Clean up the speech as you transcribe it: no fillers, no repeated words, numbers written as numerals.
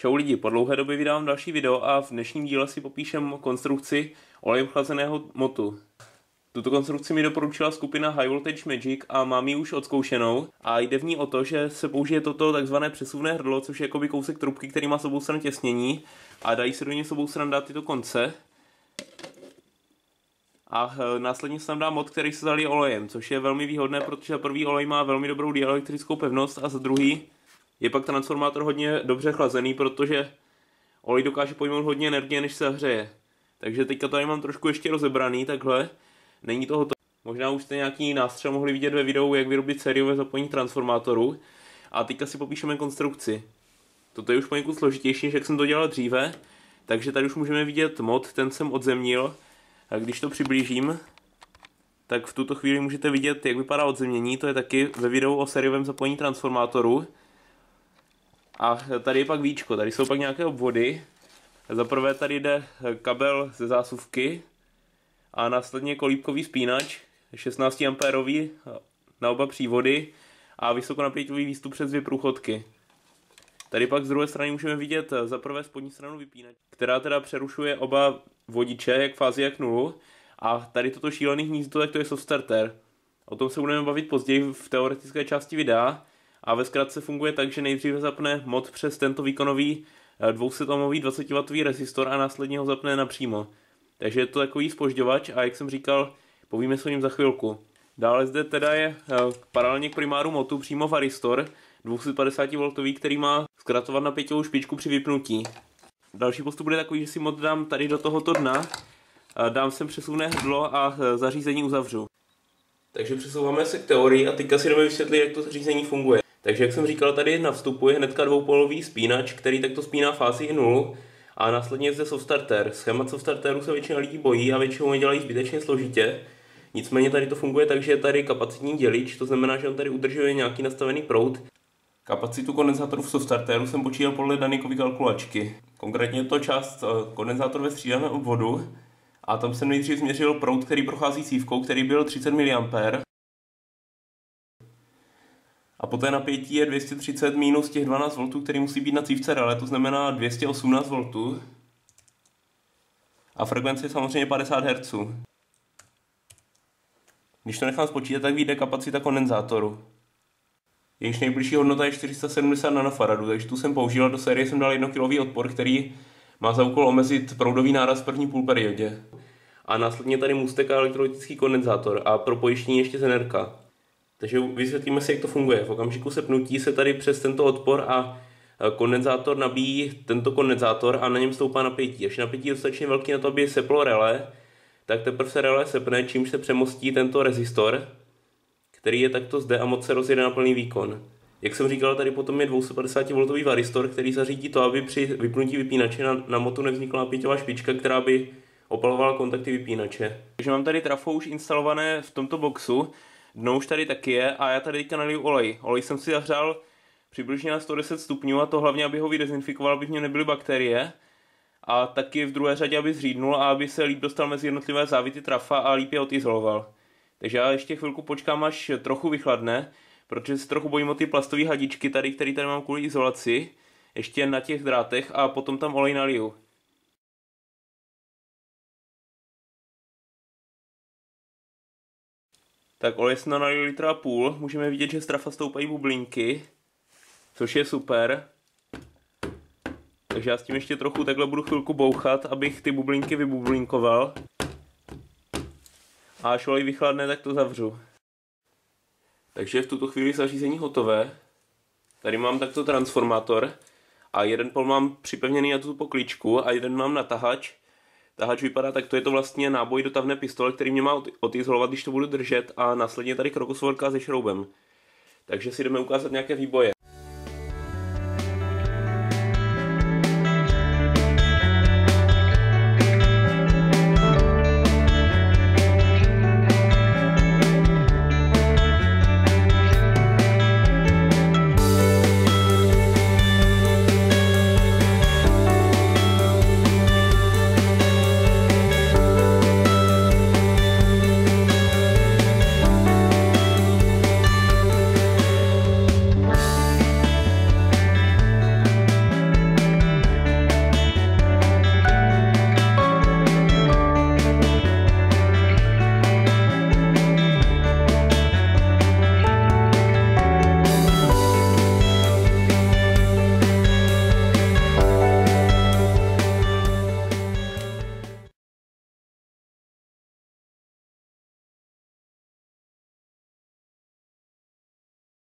Čau lidi, po dlouhé době vydávám další video a v dnešním díle si popíšem konstrukci olejem chlazeného motu. Tuto konstrukci mi doporučila skupina High Voltage Magic a mám ji už odzkoušenou a jde v ní o to, že se použije toto takzvané přesuvné hrdlo, což je jakoby kousek trubky, který má s obou stran těsnění a dají se do něj s obou stran dát tyto konce. A následně se tam dá mod, který se zalije olejem, což je velmi výhodné, protože za prvý olej má velmi dobrou dielektrickou pevnost a za druhý je pak transformátor hodně dobře chlazený, protože olej dokáže pojmout hodně energie, než se zahřeje. Takže teďka tady mám trošku ještě rozebraný, takhle. Není to hotové. Možná už jste nějaký nástřel mohli vidět ve videu, jak vyrobit sériové zapojení transformátoru. A teďka si popíšeme konstrukci. Toto je už poněkud složitější, než jak jsem to dělal dříve. Takže tady už můžeme vidět mod, ten jsem odzemnil. A když to přiblížím, tak v tuto chvíli můžete vidět, jak vypadá odzemnění. To je taky ve videu o sériovém zapojení transformátoru. A tady je pak víčko, tady jsou pak nějaké obvody. Za prvé tady jde kabel ze zásuvky a následně kolíbkový spínač 16 A na oba přívody a vysokonapěťový výstup přes dvě průchodky. Tady pak z druhé strany můžeme vidět za prvé spodní stranu vypínač, která teda přerušuje oba vodiče, jak fázi, jak nulu. A tady toto šílený hnízdo, tak to je soft starter. O tom se budeme bavit později v teoretické části videa. A ve zkratce funguje tak, že nejdříve zapne mod přes tento výkonový 200ohmový 20W rezistor a následně ho zapne napřímo. Takže je to takový zpožďovač a jak jsem říkal, povíme se o něm za chvilku. Dále zde teda je paralelně k primáru motu přímo varistor 250V, který má zkracovat napěťovou špičku při vypnutí. Další postup bude takový, že si mod dám tady do tohoto dna, dám sem přesuvné hrdlo a zařízení uzavřu. Takže přesouváme se k teorii a teďka si jdeme vysvětlit, jak to zařízení funguje. Takže jak jsem říkal, tady na vstupu je hnedka dvoupolový spínač, který takto spíná fázi i nulu a následně je zde soft starter. Schémat soft starteru se většina lidí bojí a většinou je dělají zbytečně složitě. Nicméně tady to funguje tak, že je tady kapacitní dělič, to znamená, že on tady udržuje nějaký nastavený proud. Kapacitu kondenzátoru v soft starteru jsem počítal podle Daníkovy kalkulačky. Konkrétně je to část kondenzátor ve střídaném obvodu a tam jsem nejdřív změřil proud, který prochází cívkou, který byl 30 mA. A poté napětí je 230 minus těch 12 V, který musí být na cívce relé, to znamená 218 V. A frekvence je samozřejmě 50 Hz. Když to nechám spočítat, tak vyjde kapacita kondenzátoru. Jejíž nejbližší hodnota je 470 nanofaradů, takže tu jsem použil a do série jsem dal 1 kW odpor, který má za úkol omezit proudový náraz v první půlperiodě. A následně tady můstek a elektrolytický kondenzátor a pro pojištění ještě zenerka. Takže vysvětlíme si, jak to funguje. V okamžiku sepnutí se tady přes tento odpor a kondenzátor nabíjí tento kondenzátor a na něm stoupá napětí. Až napětí je dostatečně velký na to, aby seplo relé, tak teprve se relé sepne, čímž se přemostí tento rezistor, který je takto zde a moc se rozjede na plný výkon. Jak jsem říkal, tady potom je 250V varistor, který zařídí to, aby při vypnutí vypínače na motu nevznikla napěťová špička, která by opalovala kontakty vypínače. Takže mám tady trafo už instalované v tomto boxu. Dno už tady taky je a já tady teďka naliju olej. Olej jsem si zahřál přibližně na 110 stupňů a to hlavně, aby ho vydezinfikoval, aby v něm nebyly bakterie. A taky v druhé řadě, aby zřídnul a aby se líp dostal mezi jednotlivé závity trafa a líp je odizoloval. Takže já ještě chvilku počkám, až trochu vychladne, protože se trochu bojím o ty plastové hadičky tady, které tady mám kvůli izolaci. Ještě na těch drátech a potom tam olej naliju. Tak olej jsem nalil 1,5 litru, můžeme vidět, že z trafa stoupají bublinky, což je super. Takže já s tím ještě trochu takhle budu chvilku bouchat, abych ty bublinky vybublinkoval. A až olej vychladne, tak to zavřu. Takže v tuto chvíli zařízení hotové. Tady mám takto transformátor a jeden pol mám připevněný na tu pokličku a jeden mám na tahač. Tahač vypadá tak, to je to vlastně náboj do tavné pistole, který mě má odizolovat, když to budu držet a následně tady krokosvorka se šroubem. Takže si jdeme ukázat nějaké výboje.